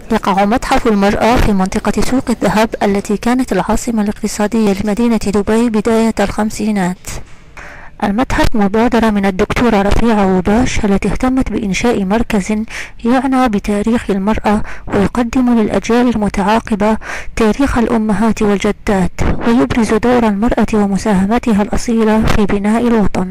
يقع متحف المرأة في منطقة سوق الذهب التي كانت العاصمة الاقتصادية لمدينة دبي بداية الخمسينات. المتحف مبادرة من الدكتورة رفيعة وباش التي اهتمت بإنشاء مركز يعنى بتاريخ المرأة ويقدم للأجيال المتعاقبة تاريخ الأمهات والجدات، ويبرز دور المرأة ومساهمتها الأصيلة في بناء الوطن.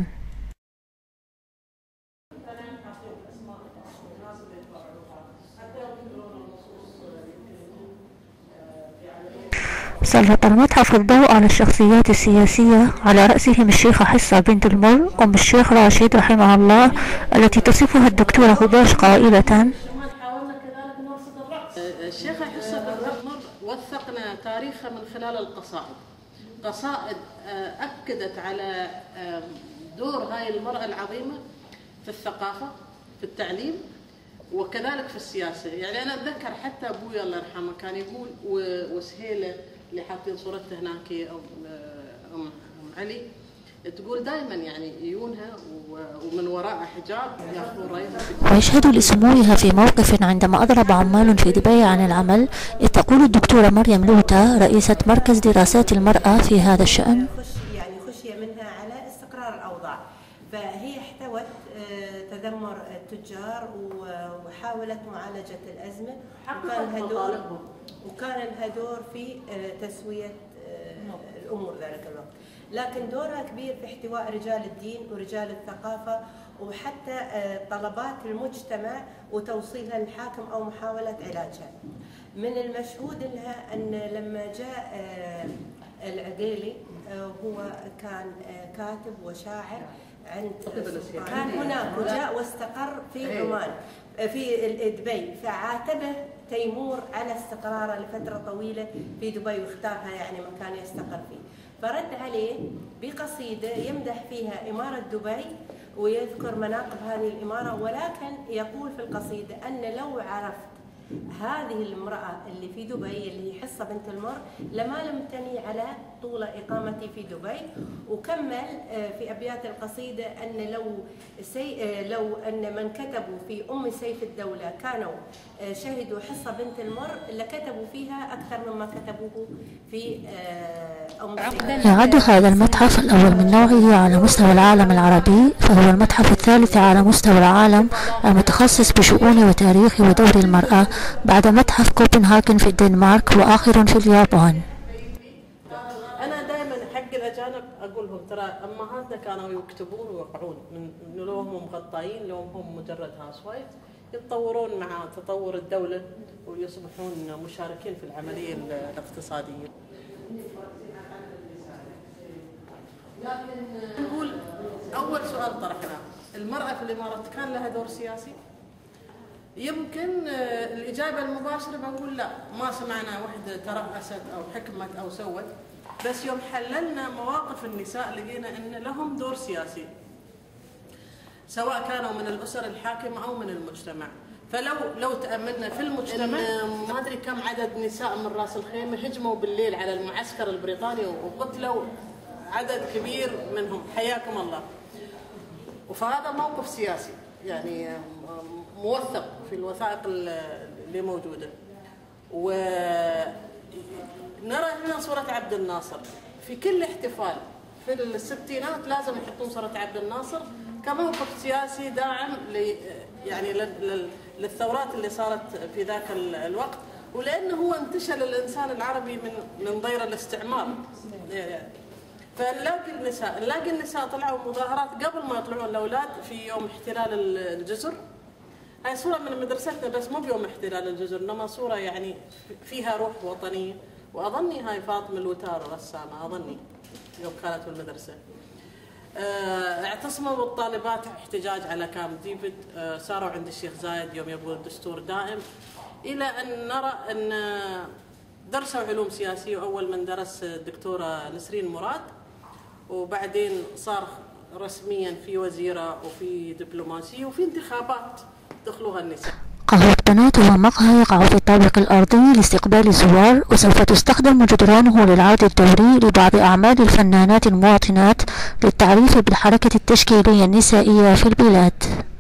سلط المتحف الضوء على الشخصيات السياسية على رأسهم الشيخة حصة بنت المر أم الشيخ راشد رحمه الله، التي تصفها الدكتورة هباش قائلة: الشيخة حصة بنت المر وثقنا تاريخها من خلال القصائد. قصائد أكدت على دور هاي المرأة العظيمة في الثقافة، في التعليم، وكذلك في السياسة. يعني أنا أتذكر حتى أبوي الله يرحمه كان يقول، وسهيلة اللي حاطين صورتها هناك أم علي تقول دائما يعني يجونها ومن وراء حجاب ياخذون رايها. ويشهد لسموها في موقف عندما أضرب عمال في دبي عن العمل، إذ تقول الدكتورة مريم لوتا رئيسة مركز دراسات المرأة في هذا الشأن: خشية منها على استقرار الأوضاع، فهي احتوت تذمر التجار وحاولت معالجة الأزمة، وكان لها دور في تسوية الأمور ذلك الوقت. لكن دورها كبير في احتواء رجال الدين ورجال الثقافة وحتى طلبات المجتمع وتوصيلها للحاكم أو محاولة علاجها. من المشهود لها أن لما جاء العقيلي هو كان كاتب وشاعر عند كان هناك وجاء واستقر في عمان في دبي، فعاتبه تيمور على استقراره لفترة طويلة في دبي واختارها يعني مكان يستقر فيه، فرد عليه بقصيدة يمدح فيها إمارة دبي ويذكر مناقب هذه الإمارة، ولكن يقول في القصيدة أن لو عرفت هذه المرأة اللي في دبي اللي هي حصة بنت المر لما لم تني على طول إقامتي في دبي. وكمل في أبيات القصيدة أن لو أن من كتبوا في أم سيف الدولة كانوا شهدوا حصة بنت المر لكتبوا فيها أكثر مما كتبوه في أم سيف. يعد هذا المتحف الأول من نوعه على مستوى العالم العربي، فهو المتحف الثالث على مستوى العالم المتخصص بشؤون وتاريخ ودور المرأة، بعد متحف كوبنهاغن في الدنمارك وآخر في اليابان. أنا دائما حق الأجانب أقول لهم ترى أمهاتنا كانوا يكتبون ويوقعون، من لو هم مغطاين لو هم مجرد هاوس وايف، يتطورون مع تطور الدولة ويصبحون مشاركين في العملية الاقتصادية. لكن نقول أول سؤال طرحناه، المرأة في الإمارات كان لها دور سياسي؟ يمكن الإجابة المباشرة بنقول لا، ما سمعنا وحدة ترأست أو حكمت أو سوت، بس يوم حللنا مواقف النساء لقينا أن لهم دور سياسي، سواء كانوا من الأسر الحاكمة أو من المجتمع. فلو تأملنا في المجتمع ما أدري كم عدد نساء من رأس الخيمة هجموا بالليل على المعسكر البريطاني وقتلوا عدد كبير منهم، حياكم الله. وفهذا موقف سياسي يعني موثق في الوثائق اللي موجودة. ونرى هنا صورة عبد الناصر في كل احتفال في الستينات، لازم يحطون صورة عبد الناصر كموقف سياسي داعم يعني للثورات اللي صارت في ذاك الوقت، ولأنه هو انتشل الإنسان العربي من ضير الاستعمار. فنلاقي النساء طلعوا مظاهرات قبل ما يطلعون الأولاد في يوم احتلال الجزر. هاي صورة من مدرستنا بس مو بيوم احتلال الجزر، إنما صورة يعني فيها روح وطنية. وأظني هاي فاطمة الوتار الرسامة أظني يوم كانت في المدرسة. اعتصموا الطالبات احتجاج على كامب ديفيد، ساروا عند الشيخ زايد يوم يبغون دستور دائم، إلى أن نرى أن درسوا علوم سياسية. وأول من درس الدكتورة نسرين مراد، وبعدين صار رسميا في وزيرة وفي دبلوماسية وفي انتخابات دخلوها النساء. قهوة بنات هو مقهى يقع في الطابق الأرضي لاستقبال الزوار، وسوف تستخدم جدرانه للعرض الدوري لبعض أعمال الفنانات المواطنات للتعريف بالحركة التشكيلية النسائية في البلاد.